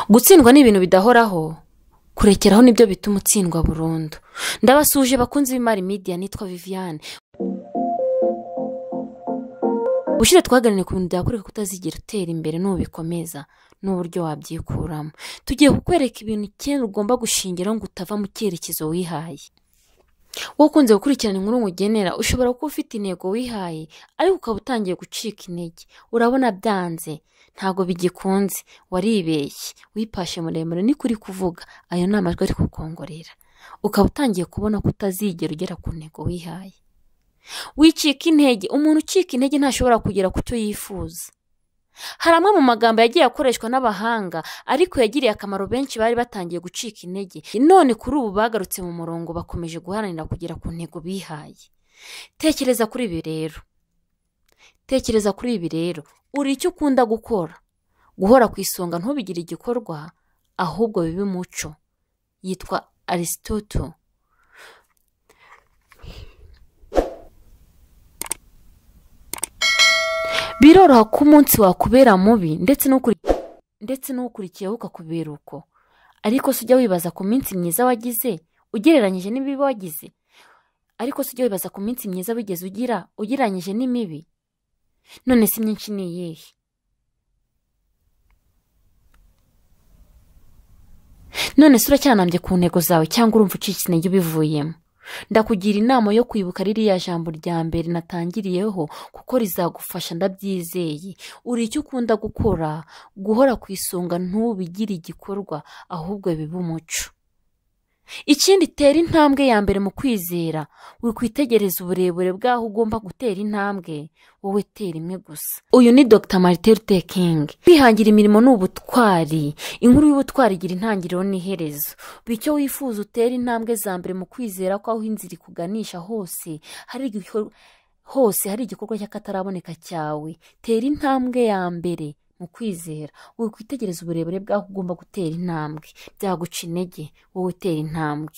Gutsindwa ni ibintu bidahoraho, kurekeraho nibyo bituma utsindwa burundu. Ndabasuje bakunzi b'Imari Media, nitwa Viviane. Ushire twaganire ku bintu byakureka kutazigera utera imbere n'ubikomeza n'uburyo wabyikuramo. Tugiye kukwereka ibintu cyane ugomba gushingiraho ngo utava mu cyerekezo wihaye. Wowe ukunze gukurikirana inkuru ngugenera, ushobora kuba ufite intego wihaye ariko ukaba utangiye gucika intege. Urabona byanze, ntago bigikunze, waribeshye, wipashe muremure ni kuri kuvuga, ayo ni amajwi ari kukongorera. Ukaba utangiye kubona ko utazigera ugera ku ntego wihaye. Wicika intege, umuntu ucika intege ntashobora kugera ku cyo yifuza. Hari amwe mu magambo yagiye akoreshwa n'abahanga ariko yagiriye akamaro benshi bari batangiye gucika intege. None kuri ubu bagarutse mu murongo, bakomeje guharanira kugera ku ntego bihaye. Tekereza kuri ibi rero. Uri icyo ukunda gukora. Guhora ku isonga ntubigire igikorwa, ahubwo bibe umuco. Yitwa Aristotle. Biroroha ko umunsi wakubera mubi ndetse n'ukurikiyeho ukakubera uko. Ariko se ujya wibaza ku minsi myiza wagize ugereranyije n'ibibi wagize? Ugereranyije n'imibi? None si myinshi ni iyihe? None se uracyanambye ku ntego zawe cyangwa urumva ucitse intege ubivuyemo? Ndakugira inama yo kwibuka ririya jambo rya mbere natangiriyeho, kuko rizagufasha, ndabyizeye. Uri icyo ukunda gukora, guhora ku isonga ntubigire igikorwa, ahubwo bibe umuco. Ikindi, tera intambwe ya mbere mu kwizera. Wikwitegereza uburebure bwaho ugomba gutera intambwe, wowe tera imwe gusa. Uyu ni Dr. Martin Luther King. Kwihangira imirimo ni ubutwari. Inkuru y'ubutwari igira intangiriro n'iherezo. Bityo wifuza utera intambwe za mbere mu kwizera ko aho inzira ikuganisha hose hari igikorwa cy'akataraboneka cyawe. Tera intambwe ya mbere mu kwizera. Wikwitegereza uburebure bwaho ugomba gutera intambwe. Byaguca intege, wowe tera intambwe.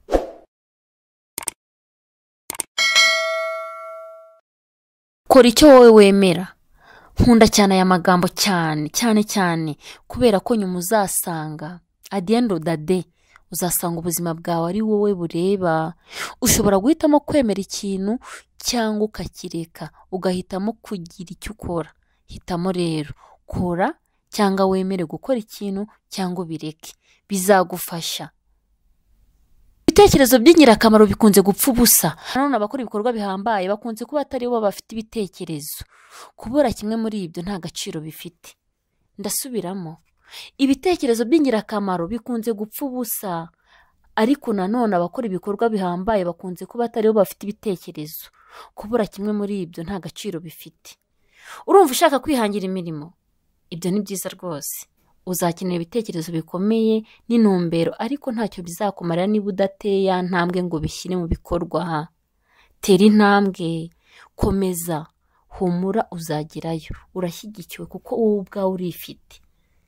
Kora icyo wowe wemera. Nkunda cyane aya magambo cyane kubera ko nyuma uzasanga at the end of the day uzasanga ubuzima bwawe ari wowe bureba. Ushobora guhitamo kwemera ikintu cyangwa ukakireka, ugahitamo kugira icyo ukora. Hitamo rero, kora cyangwa wemere gukora ikintu cyangwa ubireke, bizagufasha. Ibitekerezo by'ingirakamaro bikunze gupfa ubusa. Nanone abakora ibikorwa bihambaye bakunze kuba atari bo bafite ibitekerezo. Kubura kimwe muri ibyo nta gaciro bifite. Ndasubiramo, ibitekerezo by'ingirakamaro bikunze gupfa ubusa, ariko nanone abakora ibikorwa bihambaye bakunze kuba atari bo bafite ibitekerezo. Kubura kimwe muri ibyo nta gaciro bifite. Urumva ushaka kwihangira imirimo? Ibyo ni byiza rwose. Uzakenera ibitekerezo bikomeye n'intumbero, ariko ntacyo bizakumarira niba udateye ya ntambwe ngo bishyire mu bikorwa. Tera intambwe, komeza, humura, uzagerayo. Urashyigikiwe kuko wowe ubwawe urifite.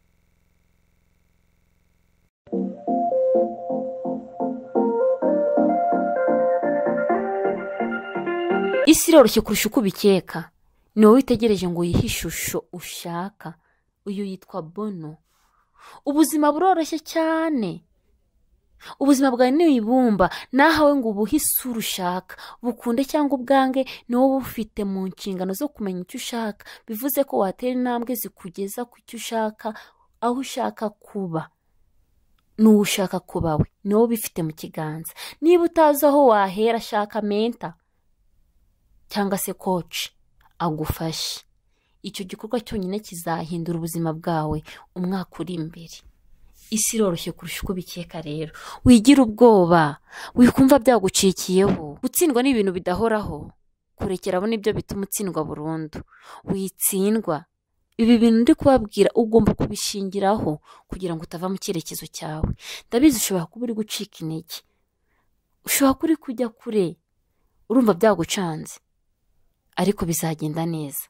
Isi iroroshye kurusha uko ubikeka. Ni wowe witegereje ngo uyihe ishusho ushaka. Uyu yitwa Bono. Ubuzima buroroshye cyane. Ubuzima bwawe ni ibumba, nahawe ngo ubuhe isura ushaka. Bukunde cyangwa ubwange, ni wowe ufite mu nshingano zo kumenya icyo ushaka. Bivuze ko watera intambwe zikugeza ku cyo ushaka, aho ushaka kuba. N'uwo ushaka kuba we, ni wowe ubifite mu kiganza. Niba utazi aho wahera, shaka mentor cyangwa se coach agufashe. Icyo gikorwa cyonyine kizahindura ubuzima bwawe umwaka uri imbere. Isi iroroshye kurusha uko ubikeka rero. Wigira ubwoba, wikumva byagucikiyeho. Gutsindwa ni ibintu bidahoraho, kurekeraho nibyo bituma utsindwa burundu. Witsindwa. Ibi bintu ndi kubabwira ugomba kubishingiraho kugira ngo utava mu cyerekezo cyawe. Ndabizi ushobora kuba uri gucika intege, ushobora kuba uri kujya kure, urumva byagucanze, ariko bizagenda neza.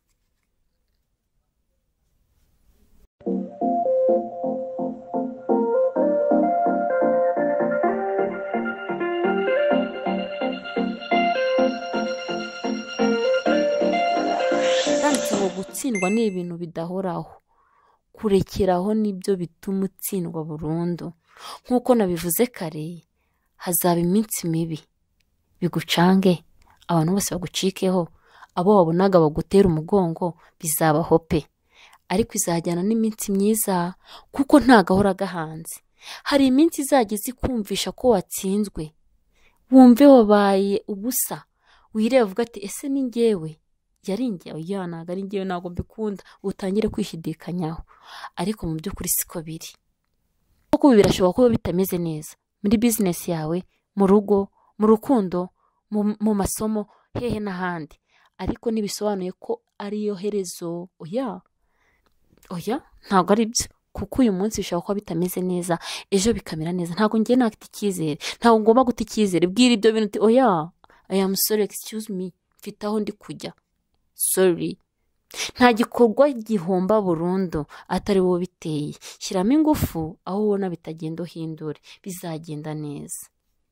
Gutsindwa ni ibintu bidahoraho, kurekeraho nibyo bituma utsindwa burundu. Nk'uko nabivuze kare, hazaba iminsi mibi bigucange, abantu bose bagucikeho, abo wabonaga bagutera umugongo bizabaho pe, ariko izajyana n'iminsi myiza kuko nta gahora gahanze. Hari iminsi izajya ikumvisha ko watsinzwe, wumve wabaye ubusa, wireba uvuga ati ese ni njyewe, yari njyewe, oya ntabwo ari njyewe, ntabwo mbikunda, utangire kwishidikanyaho. Ariko mu by'ukuri siko biri, kuko birashoboka kuba bitameze neza muri business yawe, mu rugo, mu rukundo, mu masomo, hehe n'ahandi, ariko ntibisobanuye ko ariyo herezo. Oya ntabwo ari byo, kuko uyu munsi bishobora kuba bitameze neza, ejo bikamera neza. Ntabwo ngiye nafite icyizere, ntabwo ngomba guta icyizere. Bwira ibyo bintu uti oya, I am sorry, excuse me, mfite aho ndi kujya, sorry. Nta gikorwa gihomba burundu atari wowe biteye. Shyiramo ingufu aho ubona bitagenda, uhindure, bizagenda neza.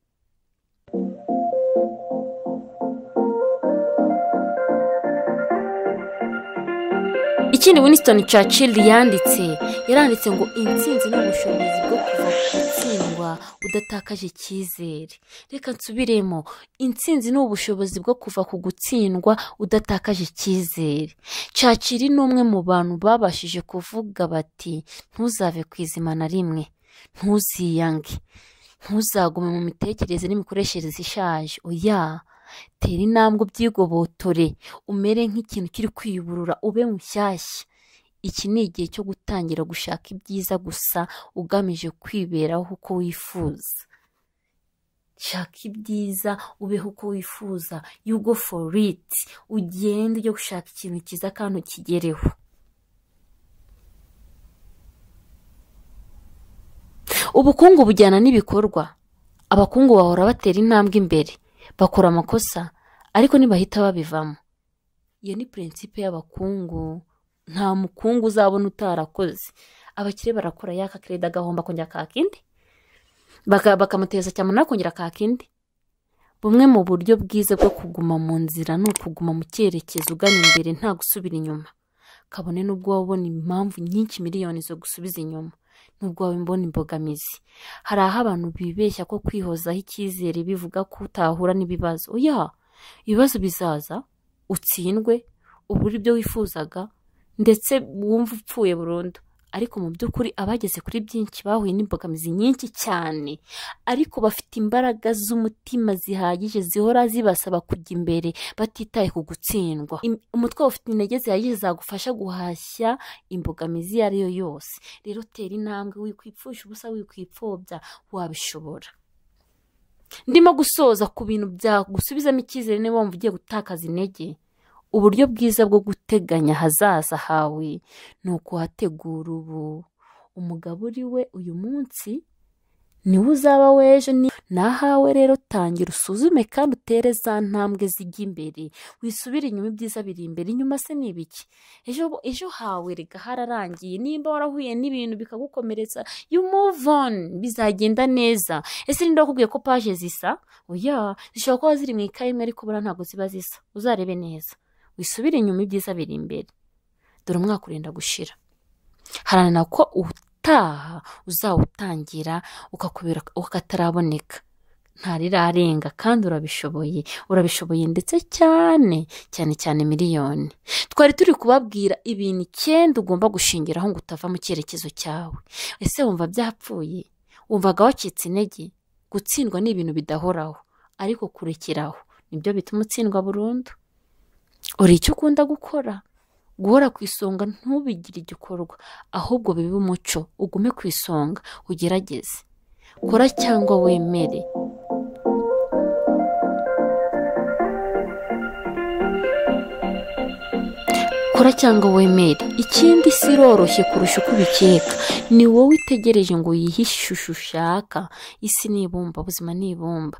Ikindi Winston Churchill yaranditse ngo intsinzi ni ubushobozi bwo kuva ku gutsindwa udatakaje icyizere. Reka nsubiremo, intsinzi ni ubushobozi bwo kuva ku gutsindwa udatakaje icyizere. Churchill ni umwe mu bantu babashije kuvuga bati ntuzave ku izima na rimwe, ntuziyange, ntuzagume mu mitekerereze n'imikoreshereze ishaje. Oya, tera intambwe ubyigobotore, umere nk'ikintu kiri kwiyuburura, ube mushyashya. Iki ni igihe cyo gutangira gushaka ibyiza gusa ugamije kwiberaho uko wifuza. Shaka ibyiza, ubeho uko wifuza, you go for it. Ugende ujye gushaka ikintu cyiza kandi ukigereho. Ubukungu bujyana n'ibikorwa. Abakungu bahora batera intambwe imbere, bakora amakosa, ariko ntibahita babivamo. Iyo ni principe y'abakungu. Nta mukungu uzabona utarakoze. Abakire barakora, yaka kreda gahomba kongera kakindi, bakamuteza cyane kongera kakindi. Bumwe mu buryo bwiza bwo kuguma mu nzira ni ukuguma mu cyerekezo ugana imbere, nta gusubira inyuma. Kabone n'ubwo wabona impamvu nyinshi miliyoni zo gusubiza inyuma, nubwo wabona imbogamizi. Hari aho abantu bibeshya ko kwihozaho icyizere bivuga ko utahura n'ibibazo. Oya, ibibazo bizaza, utsindwe, ubura ibyo wifuzaga, ndetse wumva upfuye burundu. Ariko mu by'ukuri abageze kuri byinshi bahuye n'imbogamizi nyinshi cyane, ariko bafite imbaraga z'umutima zihagije zihora zibasaba kujya imbere batitaye ku gutsindwa. Umutwe ufite intege zihagije zagufasha guhashya imbogamizi iyo ari yo yose. Rero tera intambwe, wikwipfusha ubusa, wikwipfobya, wabishobora. Ndimo gusoza ku bintu byagusubizamo icyizere niba wumva ugiye gutakaza intege. Uburyo bwiza bwo guteganya hazaza hawe ni ukuhategura ubu. Umugabo uri we uyu munsi niwe uzaba w'ejo. Nahawe rero tangira usuzume kandi utere za ntambwe zijya imbere, wisubire inyuma, ibyiza biri imbere. Inyuma se ni ibiki? Ejo hawe rega hararangiye. Nimba warahuye n'ibintu bikagukomeretsa, you move on, bizagenda neza. Ese ninde wakubwiye ko page zisa? Oya, zishobora kuba ziri mu ikaye imwe ariko bura ntabwo ziba zisa. Uzarebe neza, wisubire inyuma, ibyiza biri imbere. Dore umwaka urenda gushira, haranira ko utaha uzawutangira ukakubera ukataraboneka. Ntarirarenga kandi urabishoboye ndetse cyane miliyoni. Twari turi kubabwira ibintu 9 ugomba gushingiraho ngo utava mu cyerekezo cyawe. Ese wumva byapfuye? Wumvaga wacitse intege? Gutsindwa ni ibintu bidahoraho, ariko kurekeraho nibyo bituma utsindwa burundu. Uri icyo ukunda gukora, guhora ku isonga ntubigire igikorwa, ahubwo bibe umuco. Ugume ku isonga, ugerageze, kora cyangwa wemere. Kora cyangwa wemere. Ikindi si roroshye kurusha uko ubikeka. Ni wowe itegereje ngo yihishe ishusho ushaka. Isi ni ibumba, ubuzima ni ibumba.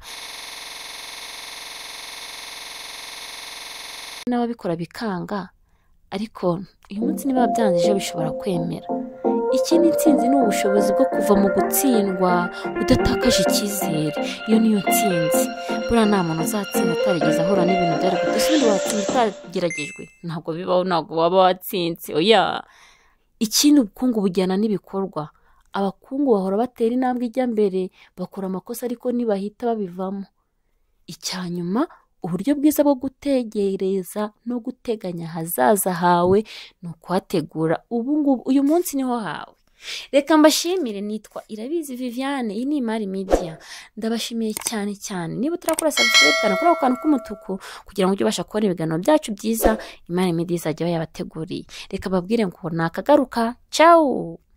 N'ababikora bikanga, ariko uyu munsi niba byanze ejo bishobora kwemera. Ikindi intsinzi ni ubushobozi bwo kuva mu gutsindwa udatakaje icyizere. Iyo niyo ntsinzi. Buriya nta muntu uzatsinda atarigeze ahura n'ibintu byari gute. Ese ubundi watsinda utageragejwe? Ntabwo bibaho, ntabwo waba watsinze. Oya, ikindi ubukungu bujyana n'ibikorwa. Abakungu bahora batera intambwe ijya mbere, bakora amakosa ariko ntibahita babivamo. Icya nyuma, uburyo bwiza bwo gutegereza no guteganya ahazaza hawe ni ukuhategura ubu ngubu, uyu munsi niho hawe. Reka mbashimire, nitwa Irabizi Viviane, iyi ni Imari Media. Ndabashimiye cyane cyane. Niba utarakora subscribe kana kuri ako kantu k'umutuku kugira ngo ujye ubasha kubona ibiganiro byacu byiza Imari Media izajya yabateguriye. Reka babwire ngo nakagaruka. Ciao.